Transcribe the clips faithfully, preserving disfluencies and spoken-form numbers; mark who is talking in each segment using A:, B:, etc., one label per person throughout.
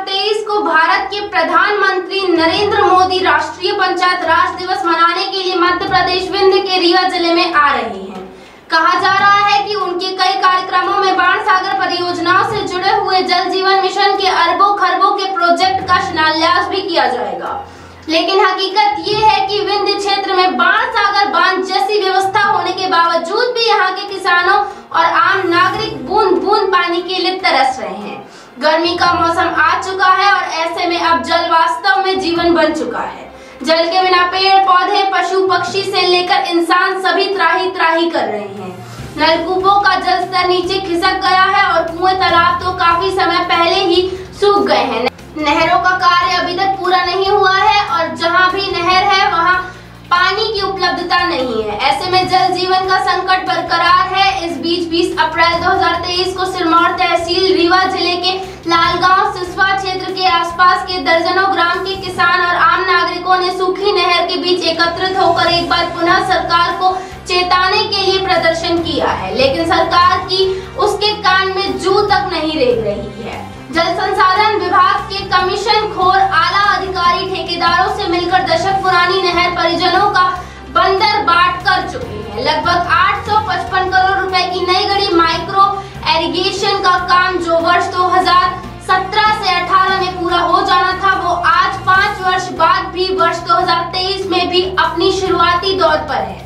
A: तेईस को भारत के प्रधानमंत्री नरेंद्र मोदी राष्ट्रीय पंचायत राज दिवस मनाने के लिए मध्य प्रदेश विंध्य के रीवा जिले में आ रहे हैं। कहा जा रहा है कि उनके कई कार्यक्रमों में बाणसागर परियोजनाओं से जुड़े हुए जल जीवन मिशन के अरबों खरबों के प्रोजेक्ट का शिलान्यास भी किया जाएगा। लेकिन हकीकत ये है कि विंध्य क्षेत्र में बाणसागर बांध जैसी व्यवस्था होने के बावजूद भी यहाँ के किसानों और आम नागरिक बूंद बूंद पानी के लिए तरस रहे हैं। गर्मी का मौसम आ चुका है और ऐसे में अब जल वास्तव में जीवन बन चुका है। जल के बिना पेड़ पौधे पशु पक्षी से लेकर इंसान सभी त्राही त्राही कर रहे हैं। नलकूपों का जल स्तर नीचे खिसक गया है और कुएं तालाब तो काफी समय पहले ही सूख गए हैं। नहरों का कार्य अभी तक पूरा नहीं हुआ है और जहां भी नहर है वहां पानी की उपलब्धता नहीं है। ऐसे में जल जीवन का संकट बरकरार है। इस बीच बीस अप्रैल दो हज़ार तेईस को सिरमौर तहसील रीवा जिले के लालगांव सिसवा क्षेत्र के आसपास के दर्जनों ग्राम के किसान और आम नागरिकों ने सूखी नहर के बीच एकत्रित होकर एक बार पुनः सरकार को चेताने के लिए प्रदर्शन किया है, लेकिन सरकार की उसके कान में जू तक नहीं रेंग रही है। जल संसाधन विभाग के कमीशन खोर आला अधिकारी ठेकेदारों से मिलकर दशक पुरानी नहर परिजनों का बंदर बाट कर चुके हैं। लगभग आठ सौ पचपन करोड़ रुपए की नई गढ़ी माइक्रो एरिगेशन का काम जो वर्ष दो हज़ार सत्रह से अठारह में पूरा हो जाना था, वो आज पाँच वर्ष बाद भी वर्ष दो हज़ार तेईस में भी अपनी शुरुआती दौर पर है।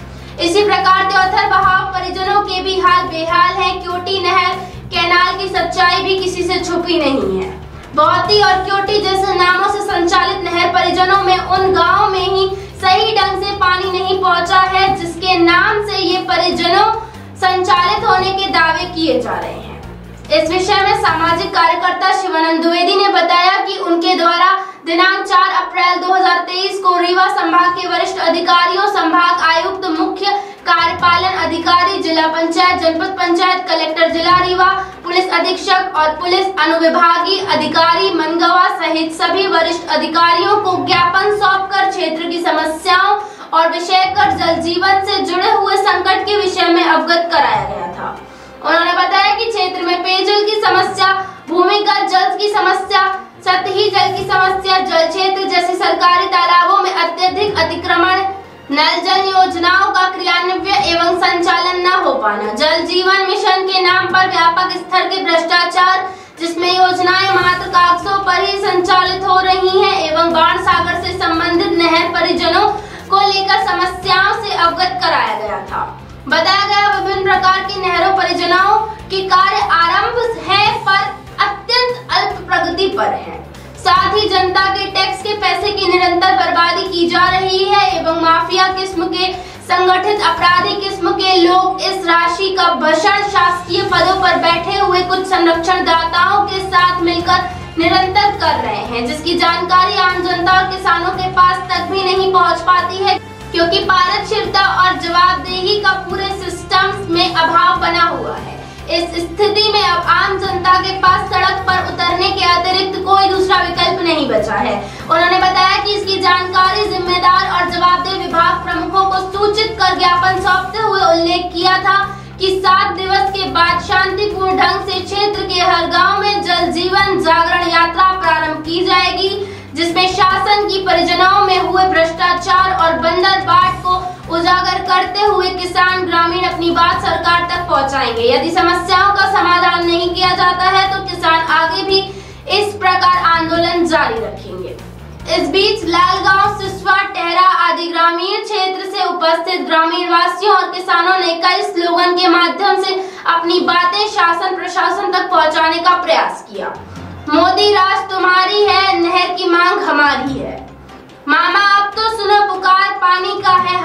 A: इसी प्रकार देवथर बहाव परिजनों के भी हाल बेहाल है। क्योटी नहर कैनाल की सच्चाई भी किसी से छुपी नहीं है। बौती और क्योटी जैसे नामों से संचालित नहर परिजनों में उन गांवों में ही सही ढंग से पानी नहीं पहुंचा है जिसके नाम से ये परिजनों संचालित होने के दावे किए जा रहे हैं। इस विषय में सामाजिक कार्यकर्ता शिवानंद द्विवेदी ने बताया कि उनके द्वारा दिनांक चार अप्रैल दो हज़ार तेईस को रीवा संभाग के वरिष्ठ अधिकारियों, संभाग आयुक्त, मुख्य कार्यपालन अधिकारी, जिला पंचायत, जनपद पंचायत, कलेक्टर जिला रीवा, पुलिस अधीक्षक और पुलिस अनुविभागीय अधिकारी मनगवा सहित सभी वरिष्ठ अधिकारियों को ज्ञापन सौंपकर क्षेत्र की समस्याओं और विषयकर जल जीवन से जुड़े हुए संकट के विषय में अवगत कराया गया था। उन्होंने बताया कि क्षेत्र में पेयजल की समस्या, भूमिगत जल की समस्या, सतही जल की समस्या, जल क्षेत्र जैसे सरकारी तालाबों में अत्यधिक अतिक्रमण, नल जल योजनाओं का क्रियान्वयन एवं संचालन न हो पाना, जल जीवन मिशन के नाम पर व्यापक स्तर के भ्रष्टाचार जिसमें योजनाएं मात्र कागजों पर ही संचालित हो रही हैं एवं बाणसागर से संबंधित नहर परिजनों को लेकर समस्याओं से अवगत कराया गया था। बताया गया विभिन्न प्रकार की नहरों परियोजनाओं के कार्य आरंभ है पर अत्यंत अल्प प्रगति पर है। साथ ही जनता के टैक्स के पैसे की निरंतर बर्बादी की जा रही है एवं माफिया किस्म के संगठित अपराधी किस्म के लोग इस राशि का भक्षण शासकीय पदों पर बैठे हुए कुछ संरक्षण दाताओं के साथ मिलकर निरंतर कर रहे हैं, जिसकी जानकारी आम जनता और किसानों के पास तक भी नहीं पहुंच पाती है क्योंकि पारदर्शिता और जवाबदेही का पूरे सिस्टम में अभाव बना हुआ है। इस स्थिति में अब आम जनता के पास सड़क पर उतरने के अतिरिक्त कोई दूसरा विकल्प नहीं बचा है। उन्होंने बताया कि इसकी जानकारी जिम्मेदार और जवाबदेह विभाग प्रमुखों को सूचित कर ज्ञापन सौंपते हुए उल्लेख किया था कि सात दिवस के बाद शांतिपूर्ण ढंग से क्षेत्र के हर गाँव में जल जीवन जागरण यात्रा प्रारंभ की जाएगी, जिसमें शासन की परियोजनाओं में हुए भ्रष्टाचार और बंदर बाट को उजागर करते हुए किसान ग्रामीण अपनी बात सरकार तक पहुंचाएंगे। यदि समस्याओं का समाधान नहीं किया जाता है तो किसान आगे भी इस प्रकार आंदोलन जारी रखेंगे। इस बीच लालगांव, सिसवा, टेहरा आदि ग्रामीण क्षेत्र से उपस्थित ग्रामीण वासियों और किसानों ने कई स्लोगन के माध्यम से अपनी बातें शासन प्रशासन तक पहुँचाने का प्रयास किया। मोदी राज तुम्हारी है, नहर की मांग हमारी है, मामा अब तो सुनो पुकार, पानी का है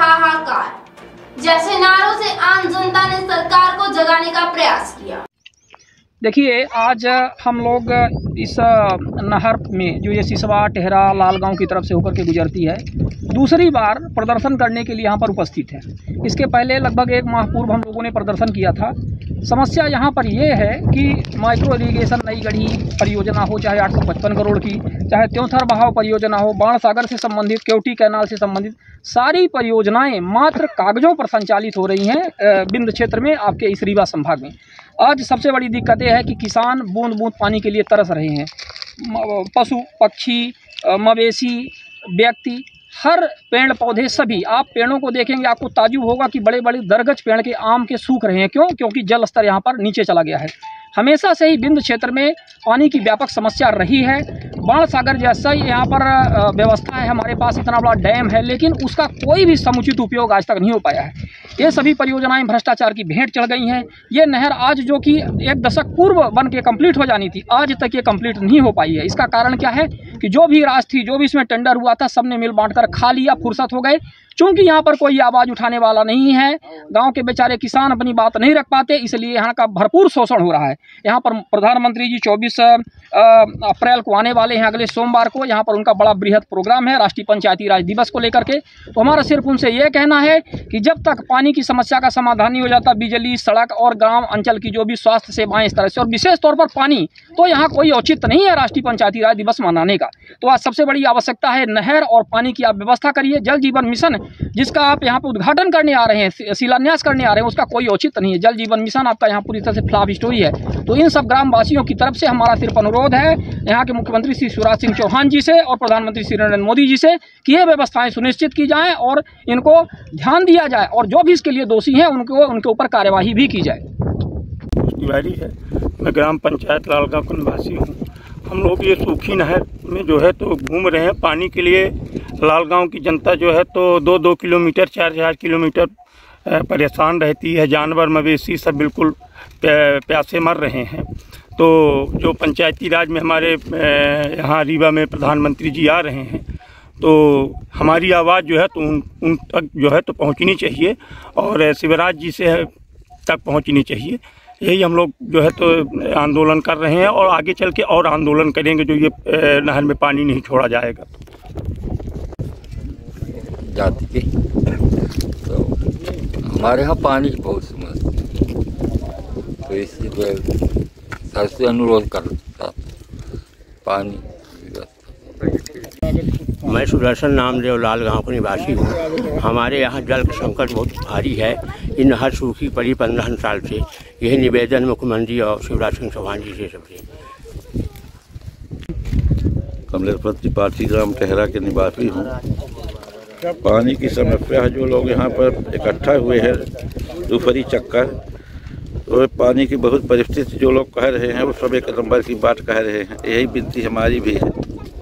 A: हाहाकार जैसे नारों से आम जनता ने सरकार को जगाने का प्रयास किया।
B: देखिए, आज हम लोग इस नहर में जो ये सिसवा, टेहरा, लालगांव की तरफ से होकर के गुजरती है, दूसरी बार प्रदर्शन करने के लिए यहाँ पर उपस्थित है। इसके पहले लगभग एक माह पूर्व हम लोगों ने प्रदर्शन किया था। समस्या यहाँ पर ये है कि माइक्रो इरिगेशन नई गढ़ी परियोजना हो, चाहे आठ सौ पचपन करोड़ की, चाहे त्योंथर बहाव परियोजना हो, बाणसागर से संबंधित, क्योटी कैनाल से संबंधित सारी परियोजनाएं मात्र कागजों पर संचालित हो रही हैं विंध्य क्षेत्र में, आपके इस रीवा संभाग में। आज सबसे बड़ी दिक्कत यह है कि किसान बूंद बूंद पानी के लिए तरस रहे हैं। पशु पक्षी, मवेशी, व्यक्ति, हर पेड़ पौधे सभी, आप पेड़ों को देखेंगे आपको ताज्जुब होगा कि बड़े बड़े दरगज पेड़ के आम के सूख रहे हैं। क्यों? क्योंकि जल स्तर यहाँ पर नीचे चला गया है। हमेशा से ही बिंद क्षेत्र में पानी की व्यापक समस्या रही है। बाण सागर जैसा ही यहाँ पर व्यवस्था है, हमारे पास इतना बड़ा डैम है, लेकिन उसका कोई भी समुचित उपयोग आज तक नहीं हो पाया है। ये सभी परियोजनाएं भ्रष्टाचार की भेंट चढ़ गई हैं। ये नहर आज जो कि एक दशक पूर्व बन के कंप्लीट हो जानी थी, आज तक ये कंप्लीट नहीं हो पाई है। इसका कारण क्या है कि जो भी राशि थी, जो भी इसमें टेंडर हुआ था, सबने मिल बांट कर खा लिया, फुर्सत हो गए। चूंकि यहाँ पर कोई आवाज़ उठाने वाला नहीं है, गांव के बेचारे किसान अपनी बात नहीं रख पाते, इसलिए यहाँ का भरपूर शोषण हो रहा है। यहाँ पर प्रधानमंत्री जी चौबीस अप्रैल को आने वाले हैं, अगले सोमवार को। यहाँ पर उनका बड़ा बृहद प्रोग्राम है राष्ट्रीय पंचायती राज दिवस को लेकर के। तो हमारा सिर्फ उनसे ये कहना है कि जब तक पानी की समस्या का समाधान नहीं हो जाता, बिजली, सड़क और ग्राम अंचल की जो भी स्वास्थ्य सेवाएं इस तरह से, और विशेष तौर पर पानी, तो यहाँ कोई औचित्य नहीं है राष्ट्रीय पंचायती राज दिवस मनाने का। तो आज सबसे बड़ी आवश्यकता है नहर और पानी की आप व्यवस्था करिए। जल जीवन मिशन जिसका आप यहाँ पर उद्घाटन करने आ रहे हैं, शिलान्यास करने आ रहे हैं, उसका कोई औचित्य नहीं है। जल जीवन मिशन आपका यहाँ पूरी तरह से फ्लॉप स्टोरी है। तो इन सब ग्रामवासियों की तरफ से हमारा सिर्फ अनुरोध है यहाँ के मुख्यमंत्री श्री शिवराज सिंह चौहान जी से और प्रधानमंत्री श्री नरेंद्र मोदी जी से कि ये व्यवस्थाएं सुनिश्चित की जाएं और इनको ध्यान दिया जाए, और जो भी इसके लिए दोषी हैं उनको उनके ऊपर कार्यवाही भी की जाए।
C: तिवारी है, मैं ग्राम पंचायत लालगांव का निवासी हूँ। हम लोग ये सूखी नहर में जो है तो घूम रहे हैं पानी के लिए। लालगांव की जनता जो है तो दो दो किलोमीटर चार चार किलोमीटर परेशान रहती है। जानवर, मवेशी सब बिल्कुल प्यासे मर रहे हैं। तो जो पंचायती राज में हमारे यहाँ रीवा में प्रधानमंत्री जी आ रहे हैं, तो हमारी आवाज़ जो है तो उन उन तक जो है तो पहुँचनी चाहिए और शिवराज जी से तक पहुँचनी चाहिए। यही हम लोग जो है तो आंदोलन कर रहे हैं और आगे चल के और आंदोलन करेंगे जो ये नहर में पानी नहीं छोड़ा जाएगा।
D: जाति के तो हमारे यहाँ पानी की बहुत समस्या, तो इसी पर सबसे अनुरोध करता पानी।
E: मैं सुदर्शन नामदेव लालगांव का निवासी हूँ। हमारे यहाँ जल संकट बहुत भारी है। ये नहर सूखी पड़ी पंद्रह साल से। यही निवेदन मुख्यमंत्री और शिवराज सिंह चौहान जी से सबसे।
F: कमलेश्वर त्रिपाठी ग्राम टेहरा के निवासी हूँ। पानी की समस्या है, जो लोग यहाँ पर इकट्ठा हुए हैं दोपहरी चक्कर, तो पानी की बहुत परिस्थिति जो लोग कह रहे हैं वो सब एक नंबर की बात कह रहे हैं। यही विनती हमारी भी है।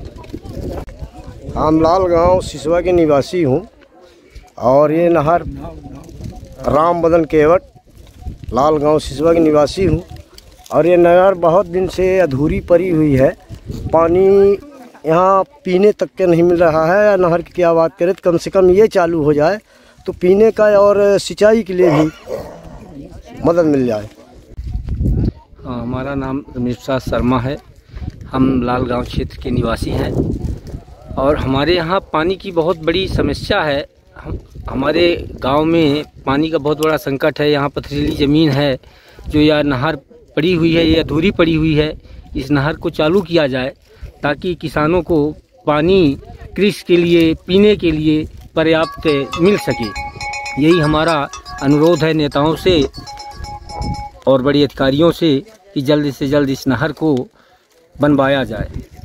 G: हम लालगांव सिसवा के निवासी हूँ और ये नहर राम बदन केवट लालगांव सिसवा के निवासी हूँ और ये नहर बहुत दिन से अधूरी पड़ी हुई है। पानी यहाँ पीने तक के नहीं मिल रहा है। या नहर की क्या बात करें, तो कम से कम ये चालू हो जाए तो पीने का और सिंचाई के लिए भी मदद मिल जाए।
H: हाँ, हमारा नाम रमेश प्रसाद शर्मा है। हम लालगांव क्षेत्र के निवासी हैं और हमारे यहाँ पानी की बहुत बड़ी समस्या है। हम हमारे गांव में पानी का बहुत बड़ा संकट है। यहाँ पथरीली ज़मीन है, जो यह नहर पड़ी हुई है, ये अधूरी पड़ी हुई है। इस नहर को चालू किया जाए ताकि किसानों को पानी कृषि के लिए, पीने के लिए पर्याप्त मिल सके। यही हमारा अनुरोध है नेताओं से और बड़े अधिकारियों से कि जल्द से जल्द इस नहर को बनवाया जाए।